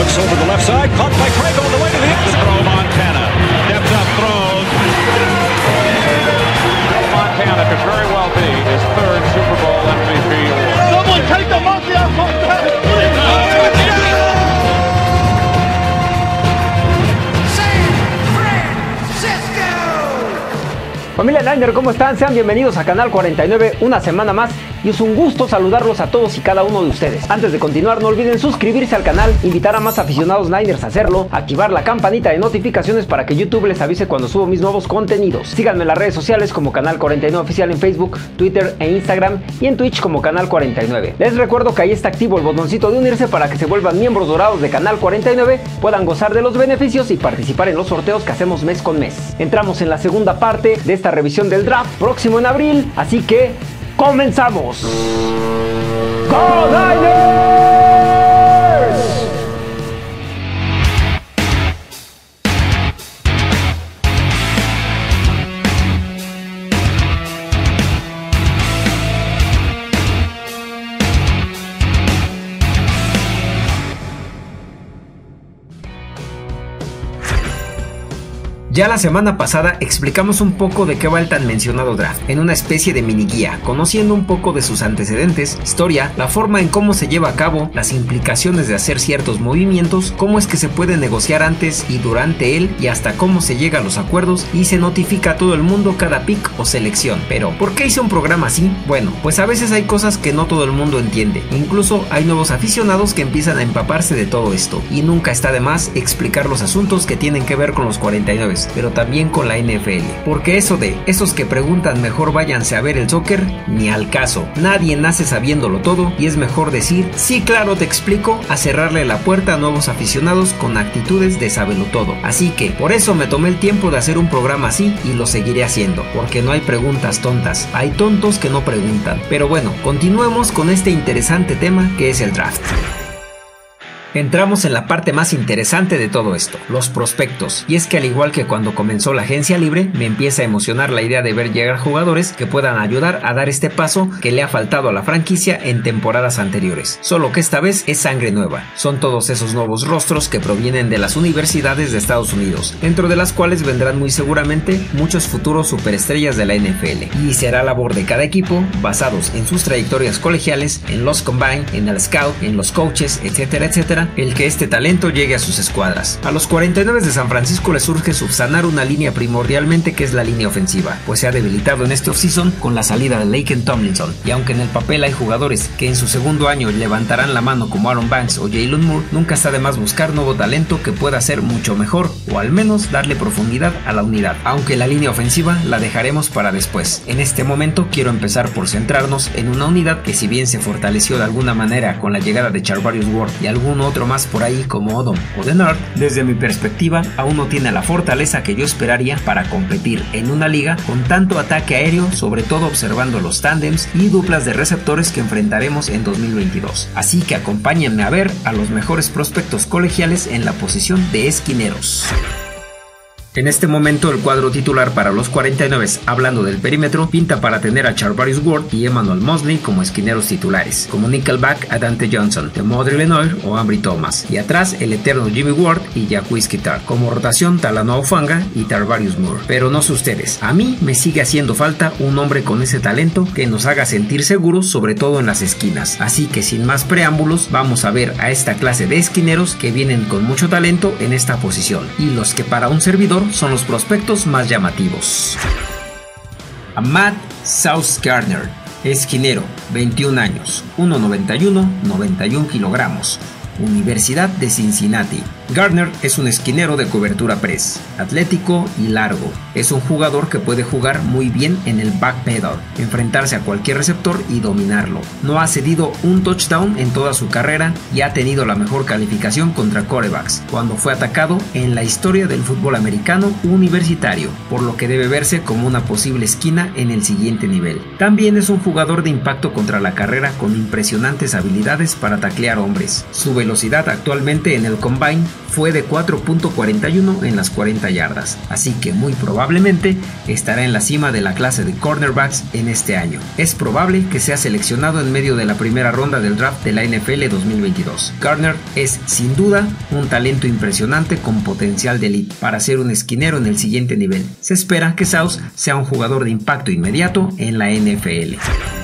Looks over the left side, caught by Craig on the way to the end zone. Throw Montana, steps up, throws. Montana could very well be his third Super Bowl MVP award. Someone take the monkey off Montana, please! Familia Niner, ¿cómo están? Sean bienvenidos a Canal 49 una semana más y es un gusto saludarlos a todos y cada uno de ustedes. Antes de continuar, no olviden suscribirse al canal, invitar a más aficionados Niners a hacerlo, activar la campanita de notificaciones para que YouTube les avise cuando subo mis nuevos contenidos. Síganme en las redes sociales como Canal 49 Oficial en Facebook, Twitter e Instagram y en Twitch como Canal 49. Les recuerdo que ahí está activo el botoncito de unirse para que se vuelvan miembros dorados de Canal 49, puedan gozar de los beneficios y participar en los sorteos que hacemos mes con mes. Entramos en la segunda parte de esta revisión del draft próximo en abril, así que ¡comenzamos! ¡Go Niners! Ya la semana pasada explicamos un poco de qué va el tan mencionado draft, en una especie de mini guía, conociendo un poco de sus antecedentes, historia, la forma en cómo se lleva a cabo, las implicaciones de hacer ciertos movimientos, cómo es que se puede negociar antes y durante él y hasta cómo se llega a los acuerdos y se notifica a todo el mundo cada pick o selección. Pero, ¿por qué hice un programa así? Bueno, pues a veces hay cosas que no todo el mundo entiende, incluso hay nuevos aficionados que empiezan a empaparse de todo esto, y nunca está de más explicar los asuntos que tienen que ver con los 49, pero también con la NFL, porque eso de esos que preguntan mejor váyanse a ver el soccer, ni al caso. Nadie nace sabiéndolo todo y es mejor decir sí, claro, te explico, a cerrarle la puerta a nuevos aficionados con actitudes de sabelotodo. Así que por eso me tomé el tiempo de hacer un programa así y lo seguiré haciendo, porque no hay preguntas tontas, hay tontos que no preguntan. Pero bueno, continuemos con este interesante tema que es el draft. Entramos en la parte más interesante de todo esto, los prospectos, y es que al igual que cuando comenzó la agencia libre, me empieza a emocionar la idea de ver llegar jugadores que puedan ayudar a dar este paso que le ha faltado a la franquicia en temporadas anteriores, solo que esta vez es sangre nueva. Son todos esos nuevos rostros que provienen de las universidades de Estados Unidos, dentro de las cuales vendrán muy seguramente muchos futuros superestrellas de la NFL, y será labor de cada equipo, basados en sus trayectorias colegiales, en los combine, en el scout, en los coaches, etcétera, etcétera, el que este talento llegue a sus escuadras. A los 49 de San Francisco les surge subsanar una línea primordialmente que es la línea ofensiva, pues se ha debilitado en este offseason con la salida de Laken Tomlinson, y aunque en el papel hay jugadores que en su segundo año levantarán la mano como Aaron Banks o Jalen Moore, nunca está de más buscar nuevo talento que pueda ser mucho mejor, o al menos darle profundidad a la unidad, aunque la línea ofensiva la dejaremos para después. En este momento quiero empezar por centrarnos en una unidad que, si bien se fortaleció de alguna manera con la llegada de Charvarius Ward y alguno otro más por ahí como Odom o Denard, desde mi perspectiva aún no tiene la fortaleza que yo esperaría para competir en una liga con tanto ataque aéreo, sobre todo observando los tándems y duplas de receptores que enfrentaremos en 2022. Así que acompáñenme a ver a los mejores prospectos colegiales en la posición de esquineros. En este momento el cuadro titular para los 49, hablando del perímetro, pinta para tener a Charvarius Ward y Emmanuel Mosley como esquineros titulares, como nickelback a Dante Johnson, DeMondre Lenoir o Ambry Thomas, y atrás el eterno Jimmy Ward y Jacquizz Guitar, como rotación Talanoa Hufanga y Tarvarius Moore. Pero no sé ustedes, a mí me sigue haciendo falta un hombre con ese talento que nos haga sentir seguros, sobre todo en las esquinas. Así que sin más preámbulos, vamos a ver a esta clase de esquineros que vienen con mucho talento en esta posición, y los que para un servidor son los prospectos más llamativos. Matt Sauce Gardner, esquinero, 21 años, 1.91, 91 kilogramos, Universidad de Cincinnati. Gardner es un esquinero de cobertura press, atlético y largo. Es un jugador que puede jugar muy bien en el backpedal, enfrentarse a cualquier receptor y dominarlo. No ha cedido un touchdown en toda su carrera y ha tenido la mejor calificación contra quarterbacks cuando fue atacado en la historia del fútbol americano universitario, por lo que debe verse como una posible esquina en el siguiente nivel. También es un jugador de impacto contra la carrera con impresionantes habilidades para taclear hombres. Su velocidad velocidad actualmente en el Combine fue de 4.41 en las 40 yardas, así que muy probablemente estará en la cima de la clase de cornerbacks en este año. Es probable que sea seleccionado en medio de la primera ronda del draft de la NFL 2022. Gardner es sin duda un talento impresionante con potencial de elite para ser un esquinero en el siguiente nivel. Se espera que Sauce sea un jugador de impacto inmediato en la NFL.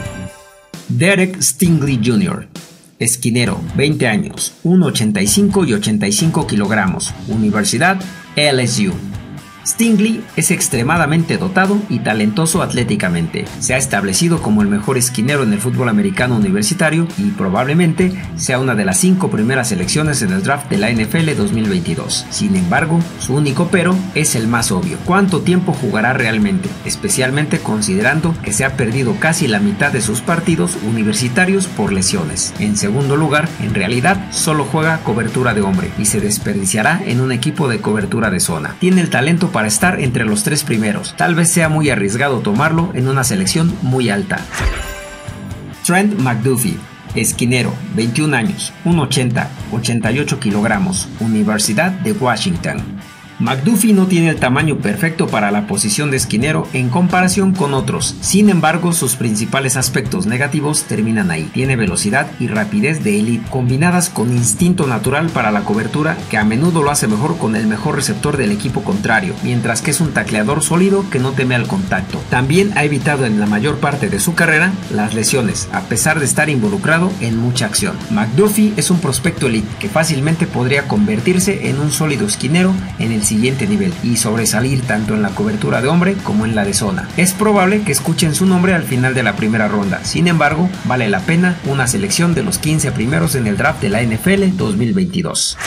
Derek Stingley Jr. Esquinero, 20 años, 1.85 y 85 kilogramos, Universidad LSU. Stingley es extremadamente dotado y talentoso atléticamente. Se ha establecido como el mejor esquinero en el fútbol americano universitario y probablemente sea una de las 5 primeras selecciones en el draft de la NFL 2022. Sin embargo, su único pero es el más obvio: ¿cuánto tiempo jugará realmente? Especialmente considerando que se ha perdido casi la mitad de sus partidos universitarios por lesiones. En segundo lugar, en realidad solo juega cobertura de hombre y se desperdiciará en un equipo de cobertura de zona. Tiene el talento para estar entre los 3 primeros. Tal vez sea muy arriesgado tomarlo en una selección muy alta. Trent McDuffie, esquinero, 21 años, 1.80, 88 kilogramos, Universidad de Washington. McDuffie no tiene el tamaño perfecto para la posición de esquinero en comparación con otros. Sin embargo, sus principales aspectos negativos terminan ahí. Tiene velocidad y rapidez de élite combinadas con instinto natural para la cobertura, que a menudo lo hace mejor con el mejor receptor del equipo contrario, mientras que es un tacleador sólido que no teme al contacto. También ha evitado en la mayor parte de su carrera las lesiones, a pesar de estar involucrado en mucha acción. McDuffie es un prospecto elite que fácilmente podría convertirse en un sólido esquinero en el siguiente nivel y sobresalir tanto en la cobertura de hombre como en la de zona. Es probable que escuchen su nombre al final de la primera ronda. Sin embargo, vale la pena una selección de los 15 primeros en el draft de la NFL 2022.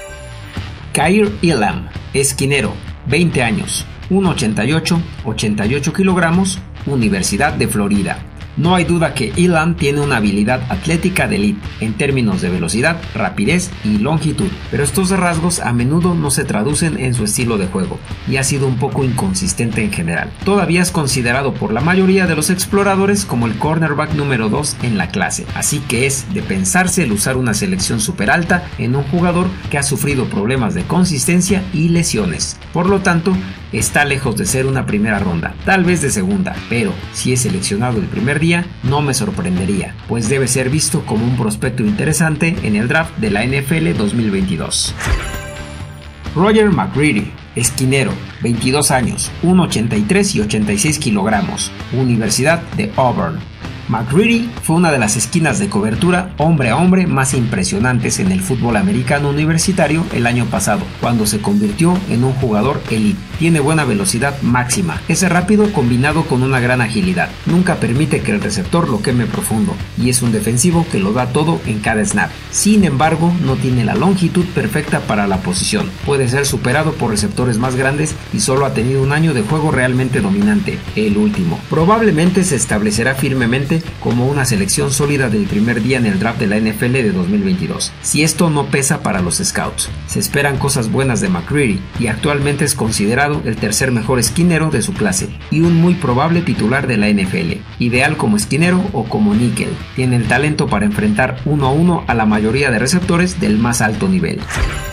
Kaiir Elam, esquinero, 20 años, 1.88, 88 kilogramos, Universidad de Florida. No hay duda que Elam tiene una habilidad atlética de elite en términos de velocidad, rapidez y longitud, pero estos rasgos a menudo no se traducen en su estilo de juego y ha sido un poco inconsistente en general. Todavía es considerado por la mayoría de los exploradores como el cornerback número 2 en la clase, así que es de pensarse el usar una selección super alta en un jugador que ha sufrido problemas de consistencia y lesiones. Por lo tanto, está lejos de ser una primera ronda, tal vez de segunda, pero si es seleccionado el primer día, no me sorprendería, pues debe ser visto como un prospecto interesante en el draft de la NFL 2022. Roger McCreary, esquinero, 22 años, 1.83 y 86 kilogramos, Universidad de Auburn. McCreary fue una de las esquinas de cobertura hombre a hombre más impresionantes en el fútbol americano universitario el año pasado, cuando se convirtió en un jugador elite. Tiene buena velocidad máxima, es rápido combinado con una gran agilidad, nunca permite que el receptor lo queme profundo y es un defensivo que lo da todo en cada snap. Sin embargo, no tiene la longitud perfecta para la posición, puede ser superado por receptores más grandes y solo ha tenido un año de juego realmente dominante, el último. Probablemente se establecerá firmemente como una selección sólida del primer día en el draft de la NFL de 2022, si esto no pesa para los scouts. Se esperan cosas buenas de McCreary y actualmente es considerado el tercer mejor esquinero de su clase y un muy probable titular de la NFL, ideal como esquinero o como níquel. Tiene el talento para enfrentar 1 a 1 a la mayoría de receptores del más alto nivel.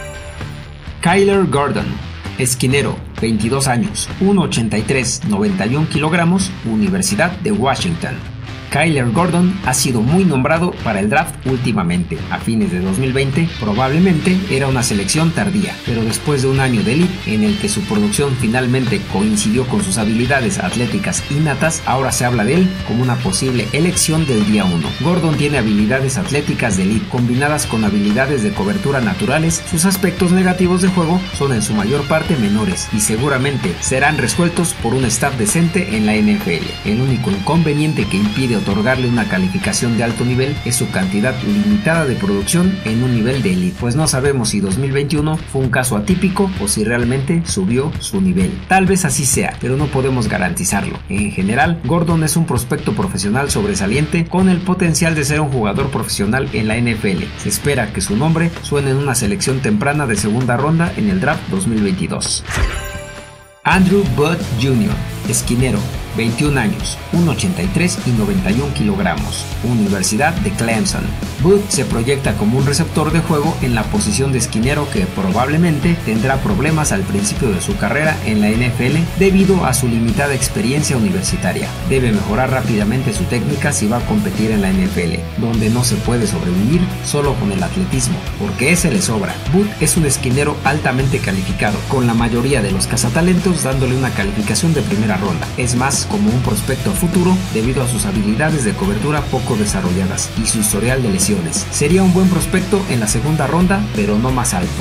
Kyler Gordon, esquinero, 22 años, 1.83, 91 kilogramos, Universidad de Washington. Kyler Gordon ha sido muy nombrado para el draft últimamente. A fines de 2020 probablemente era una selección tardía, pero después de un año de elite en el que su producción finalmente coincidió con sus habilidades atléticas innatas, ahora se habla de él como una posible elección del día 1. Gordon tiene habilidades atléticas de elite combinadas con habilidades de cobertura naturales. Sus aspectos negativos de juego son en su mayor parte menores y seguramente serán resueltos por un staff decente en la NFL. El único inconveniente que impide otorgarle una calificación de alto nivel es su cantidad limitada de producción en un nivel de elite, pues no sabemos si 2021 fue un caso atípico o si realmente subió su nivel. Tal vez así sea, pero no podemos garantizarlo. En general, Gordon es un prospecto profesional sobresaliente con el potencial de ser un jugador profesional en la NFL. Se espera que su nombre suene en una selección temprana de segunda ronda en el draft 2022. Andrew Booth Jr., esquinero, 21 años, 1,83 y 91 kilogramos, Universidad de Clemson. Booth se proyecta como un receptor de juego en la posición de esquinero que probablemente tendrá problemas al principio de su carrera en la NFL debido a su limitada experiencia universitaria. Debe mejorar rápidamente su técnica si va a competir en la NFL, donde no se puede sobrevivir solo con el atletismo, porque ese le sobra. Booth es un esquinero altamente calificado, con la mayoría de los cazatalentos dándole una calificación de primera ronda. Es más como un prospecto a futuro debido a sus habilidades de cobertura poco desarrolladas y su historial de lesiones. Sería un buen prospecto en la segunda ronda, pero no más alto.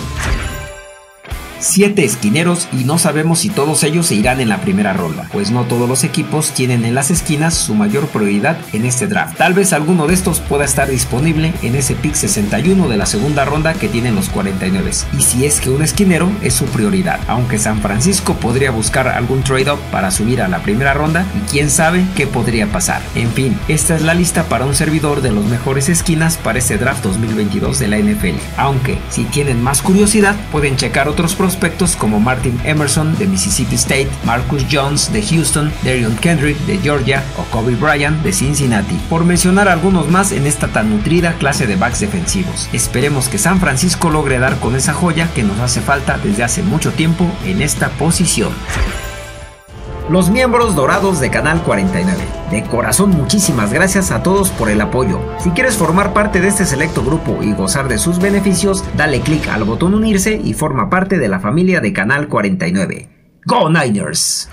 7 esquineros y no sabemos si todos ellos se irán en la primera ronda, pues no todos los equipos tienen en las esquinas su mayor prioridad en este draft. Tal vez alguno de estos pueda estar disponible en ese pick 61 de la segunda ronda que tienen los 49, y si es que un esquinero es su prioridad, aunque San Francisco podría buscar algún trade-up para subir a la primera ronda y quién sabe qué podría pasar. En fin, esta es la lista para un servidor de los mejores esquinas para este draft 2022 de la NFL, aunque si tienen más curiosidad pueden checar otros prospectos como Martin Emerson de Mississippi State, Marcus Jones de Houston, Darion Kendrick de Georgia o Kobe Bryant de Cincinnati, por mencionar algunos más en esta tan nutrida clase de backs defensivos. Esperemos que San Francisco logre dar con esa joya que nos hace falta desde hace mucho tiempo en esta posición. Los miembros dorados de Canal 49. De corazón, muchísimas gracias a todos por el apoyo. Si quieres formar parte de este selecto grupo y gozar de sus beneficios, dale clic al botón unirse y forma parte de la familia de Canal 49. ¡Go Niners!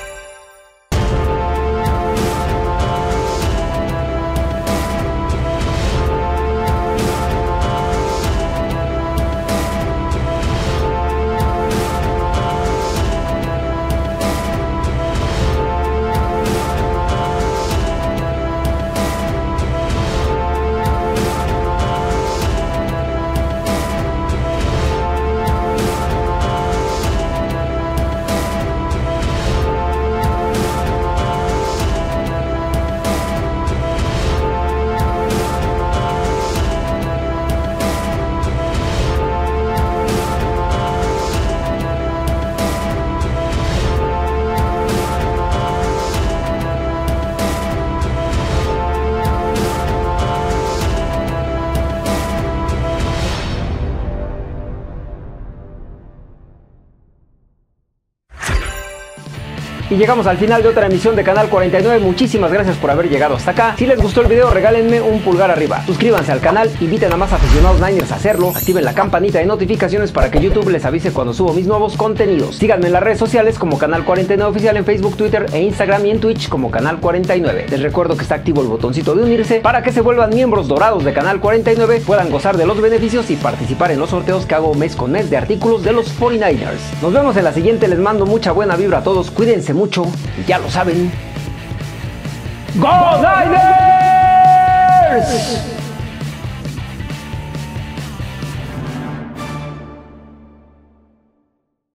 Y llegamos al final de otra emisión de Canal 49. Muchísimas gracias por haber llegado hasta acá. Si les gustó el video, regálenme un pulgar arriba. Suscríbanse al canal, inviten a más aficionados Niners a hacerlo. Activen la campanita de notificaciones para que YouTube les avise cuando subo mis nuevos contenidos. Síganme en las redes sociales como Canal 49 Oficial en Facebook, Twitter e Instagram, y en Twitch como Canal 49. Les recuerdo que está activo el botoncito de unirse para que se vuelvan miembros dorados de Canal 49, puedan gozar de los beneficios y participar en los sorteos que hago mes con mes de artículos de los 49ers. Nos vemos en la siguiente, les mando mucha buena vibra a todos, cuídense mucho y ya lo saben. ¡Go Niners!